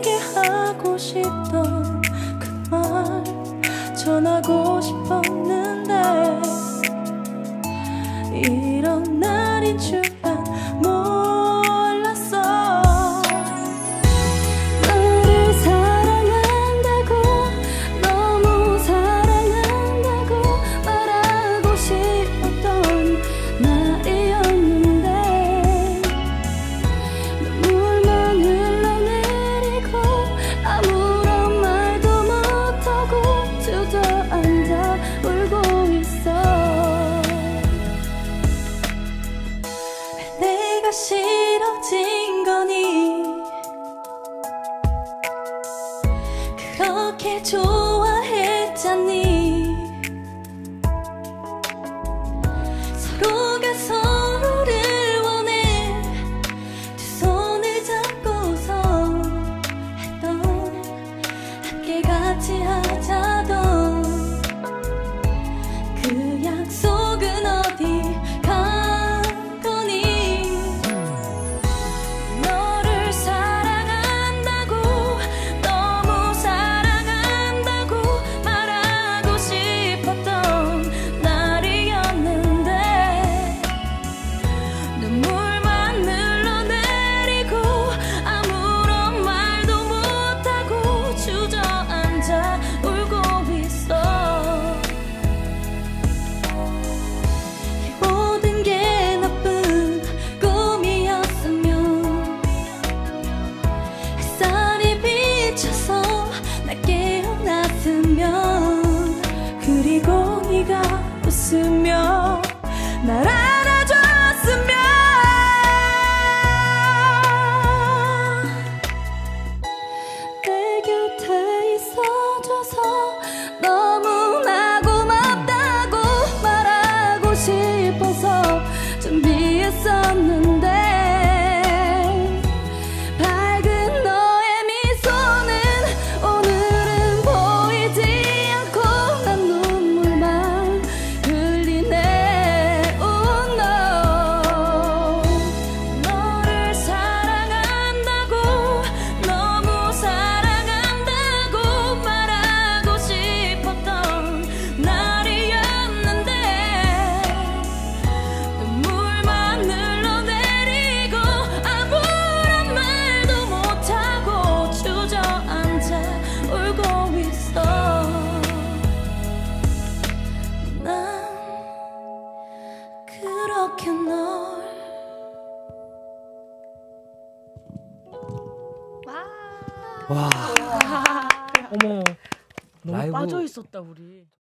네게 하고 싶던 그 말 전하고 싶었는데 이런 날인 줄은 몰랐어. 너를 사랑한다고 너무 사랑한다고 말하고 싶었던 날이었는데 눈물만 흘러내리고 아무런 말도 못하고 주저앉아 울고 있어. 내가 싫어진 거니 그렇게 좋아했잖니. 서로가 서로를 원해 두 손을 잡고서 했던 함께 같이 하자던 그 약속은 어디 간 거니. 너를 사랑한다고 너무 사랑한다고 말하고 싶었던 날이었는데 눈물만 흘러내리고 아무런 말도 못하고 주저앉아 울고 있어. 이 모든 게 나쁜 꿈이었으면 햇살이 비쳐서 날 깨어났으면 그리고 네가 웃으며 날 안아줬으면 내 곁에 있어줘서 너무나 고맙다고 말하고 싶어서 준비했었는데 밝은 너의 미소는 오늘은 보이지 않고 난 눈물만 흘리네. Oh no. 너를 사랑한다고 너무 사랑한다고 말하고 싶었던 날이었는데 눈물만 흘러내리고 아무런 말도 못하고 주저앉아 울고 있어. 난 그렇게 널 와, 어머, 너무 라이브 빠져 있었다 우리.